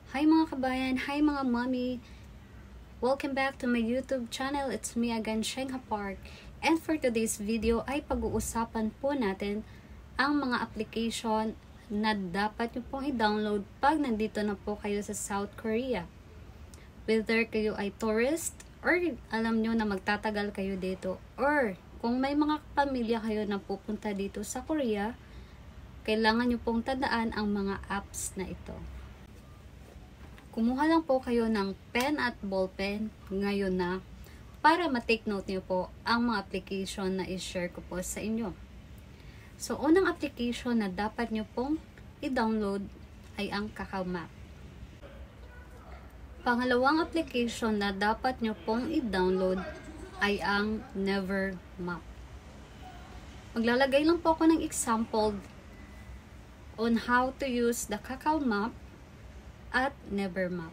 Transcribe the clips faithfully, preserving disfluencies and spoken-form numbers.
Hi mga kabayan, hi mga mommy. Welcome back to my YouTube channel. It's me again, Shengha Park. And for today's video ay pag-uusapan po natin ang mga application na dapat nyo pong i-download pag nandito na po kayo sa South Korea. Whether kayo ay tourist or alam nyo na magtatagal kayo dito, or kung may mga pamilya kayo na pupunta dito sa Korea, kailangan nyo pong tandaan ang mga apps na ito. Kumuha lang po kayo ng pen at ballpen ngayon na para ma-take note nyo po ang mga application na i-share ko po sa inyo. So, unang application na dapat nyo pong i-download ay ang Kakao Map. Pangalawang application na dapat nyo pong i-download ay ang Never Map. Maglalagay lang po ako ng example on how to use the Kakao Map at Never Map.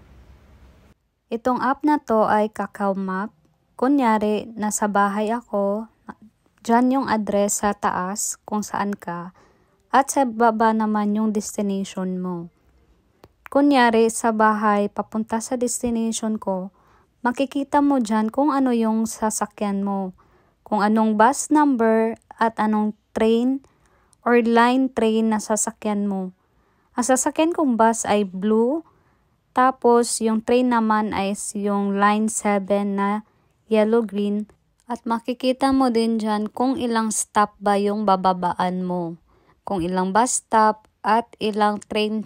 Itong app na to ay Kakao Map. Kunyari, nasa bahay ako, dyan yung address sa taas kung saan ka, at sa baba naman yung destination mo. Kunyari, sa bahay, papunta sa destination ko, makikita mo dyan kung ano yung sasakyan mo, kung anong bus number at anong train or line train na sasakyan mo. Ang sasakyan kong bus ay blue, tapos yung train naman ay yung line seven na yellow-green. At makikita mo din dyan kung ilang stop ba yung bababaan mo. Kung ilang bus stop at ilang train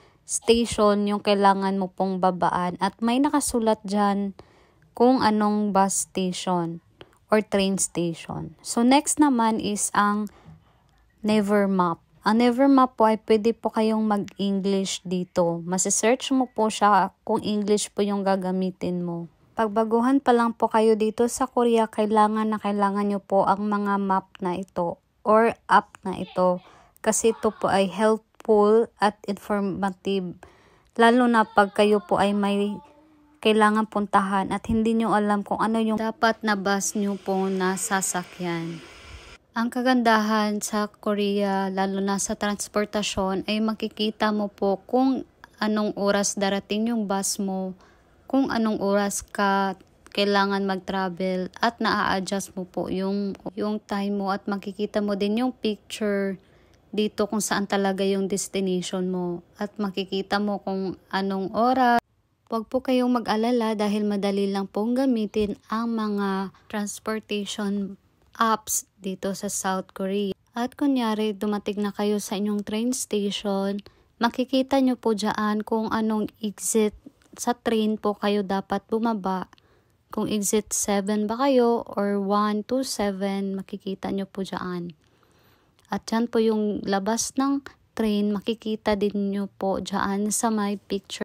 station yung kailangan mo pong babaan. At may nakasulat dyan kung anong bus station or train station. So next naman is ang Never Map. Ang Never Map po ay pwede po kayong mag-English dito. Masi-search mo po siya kung English po yung gagamitin mo. Pagbaguhan pa lang po kayo dito sa Korea, kailangan na kailangan nyo po ang mga map na ito or app na ito. Kasi ito po ay helpful at informative. Lalo na pag kayo po ay may kailangan puntahan at hindi nyo alam kung ano yung dapat na bus nyo po na sasakyan. Ang kagandahan sa Korea, lalo na sa transportasyon, ay makikita mo po kung anong oras darating yung bus mo, kung anong oras ka kailangan mag-travel, at na-adjust mo po yung, yung time mo, at makikita mo din yung picture dito kung saan talaga yung destination mo, at makikita mo kung anong oras. Huwag po kayong mag-alala dahil madali lang pong gamitin ang mga transportation apps dito sa South Korea. At kunyari, dumating na kayo sa inyong train station, makikita nyo po dyan kung anong exit sa train po kayo dapat bumaba. Kung exit seven ba kayo or one to seven, makikita nyo po dyan. At dyan po yung labas ng train, makikita din nyo po dyan sa my picture.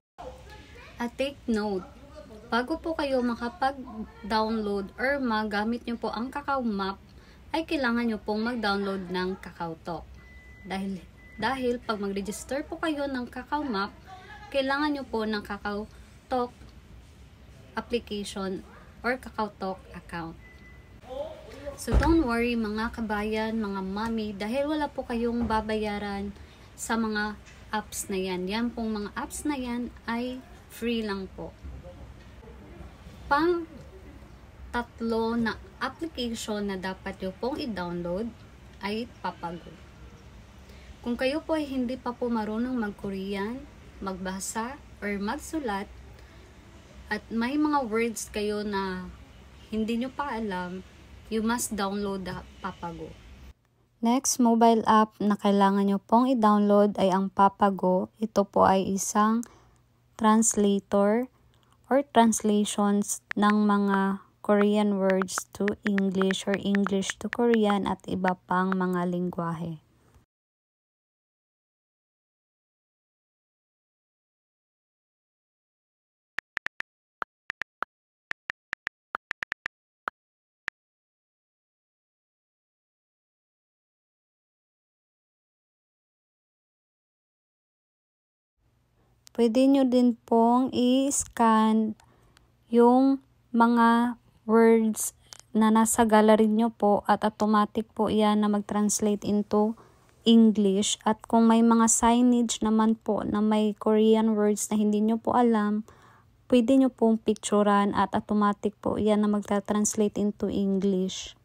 At take note, bago po kayo makapag-download or magamit nyo po ang Kakao Map, ay kailangan nyo pong mag-download ng KakaoTalk. Dahil, dahil pag mag-register po kayo ng Kakao Map, kailangan nyo po ng KakaoTalk application or KakaoTalk account. So don't worry mga kabayan, mga mami, dahil wala po kayong babayaran sa mga apps na yan. Yan pong mga apps na yan ay free lang po. Pang tatlo na application na dapat nyo pong i-download ay Papago. Kung kayo po ay hindi pa po marunong mag-Korean, magbasa, or magsulat, at may mga words kayo na hindi nyo pa alam, you must download the Papago. Next mobile app na kailangan nyo pong i-download ay ang Papago. Ito po ay isang translator or translations ng mga Korean words to English or English to Korean at iba pang mga lingwahe. Pwede nyo din pong i-scan yung mga words na nasa gallery nyo po at automatic po yan na mag-translate into English, at kung may mga signage naman po na may Korean words na hindi nyo po alam, pwede nyo pong picturean at automatic po yan na magta-translate into English.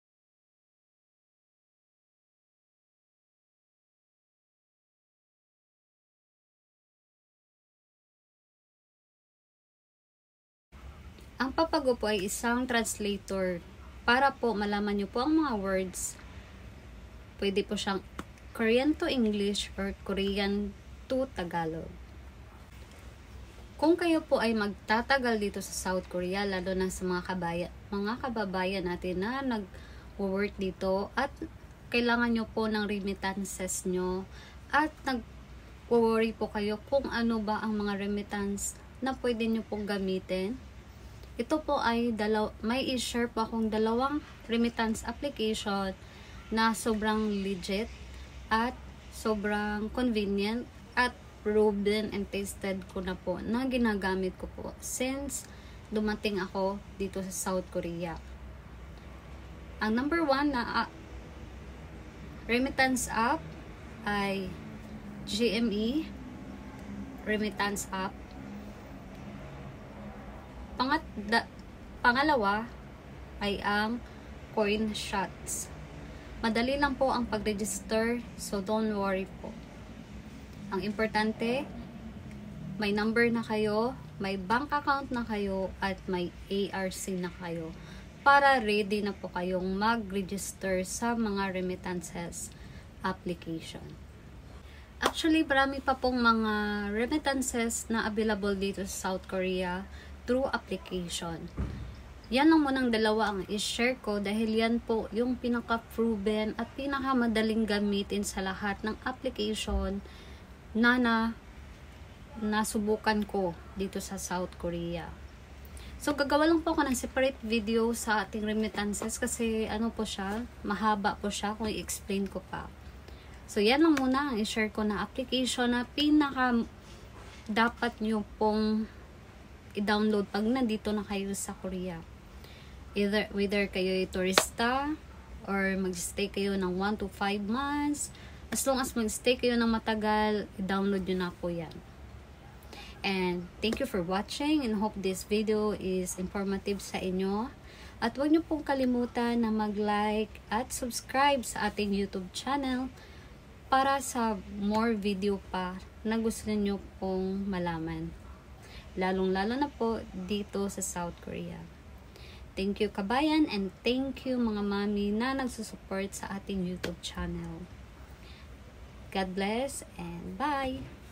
Ang Papago po ay isang translator para po malaman nyo po ang mga words. Pwede po siyang Korean to English or Korean to Tagalog. Kung kayo po ay magtatagal dito sa South Korea, lalo na sa mga kabaya, mga kababayan natin na nag-work dito at kailangan nyo po ng remittances nyo at nag-worry po kayo kung ano ba ang mga remittance na pwede nyo pong gamitin. Ito po ay dalaw may i-share po akong dalawang remittance application na sobrang legit at sobrang convenient at proven and tested ko na po na ginagamit ko po since dumating ako dito sa South Korea. Ang number one na uh, remittance app ay G M E remittance app. Pangat da, pangalawa ay ang CoinShots. Madali lang po ang pag-register, so don't worry po. Ang importante, may number na kayo, may bank account na kayo, at may A R C na kayo para ready na po kayong mag-register sa mga remittances application. Actually, marami pa pong mga remittances na available dito sa South Korea through application. Yan lang munang dalawa ang i-share ko dahil yan po yung pinaka-proven at pinaka-madaling gamitin sa lahat ng application na, na nasubukan ko dito sa South Korea. So, gagawa lang po ako ng separate video sa ating remittances kasi ano po siya, mahaba po siya kung i-explain ko pa. So, yan lang muna ang i-share ko na application na pinaka dapat nyo pong i-download pag nandito na kayo sa Korea. Either, whether kayo ay turista or mag-stay kayo ng one to five months, as long as mag-stay kayo ng matagal, i-download nyo na po yan. And thank you for watching and hope this video is informative sa inyo. At huwag nyo pong kalimutan na mag-like at subscribe sa ating YouTube channel para sa more video pa na gusto nyo pong malaman. Lalong-lalo na po dito sa South Korea. Thank you kabayan and thank you mga mami na nagsusupport sa ating YouTube channel. God bless and bye!